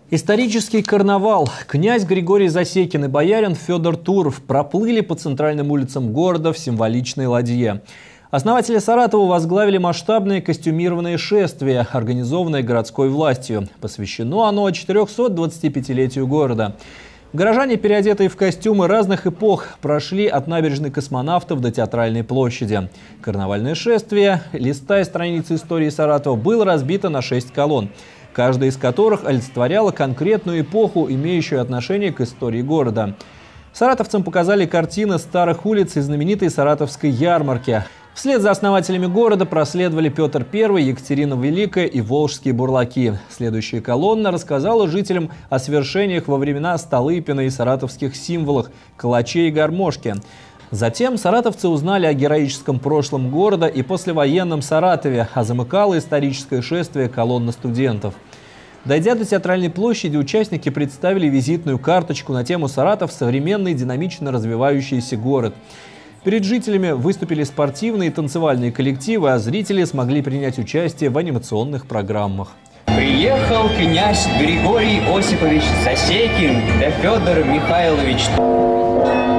Исторический карнавал. Князь Григорий Засекин и боярин Федор Туров проплыли по центральным улицам города в символичной ладье. Основатели Саратова возглавили масштабное костюмированное шествие, организованное городской властью. Посвящено оно 425-летию города. Горожане, переодетые в костюмы разных эпох, прошли от набережной Космонавтов до Театральной площади. Карнавальное шествие, листая страницы истории Саратова, было разбито на 6 колонн, каждая из которых олицетворяла конкретную эпоху, имеющую отношение к истории города. Саратовцам показали картины старых улиц и знаменитой саратовской ярмарки. Вслед за основателями города проследовали Петр I, Екатерина Великая и волжские бурлаки. Следующая колонна рассказала жителям о свершениях во времена Столыпина и саратовских символах – калаче и гармошке. Затем саратовцы узнали о героическом прошлом города и послевоенном Саратове, а замыкало историческое шествие колонна студентов. Дойдя до Театральной площади, участники представили визитную карточку на тему «Саратов – современный динамично развивающийся город». Перед жителями выступили спортивные и танцевальные коллективы, а зрители смогли принять участие в анимационных программах. Приехал князь Григорий Осипович Засекин да Федор Михайлович.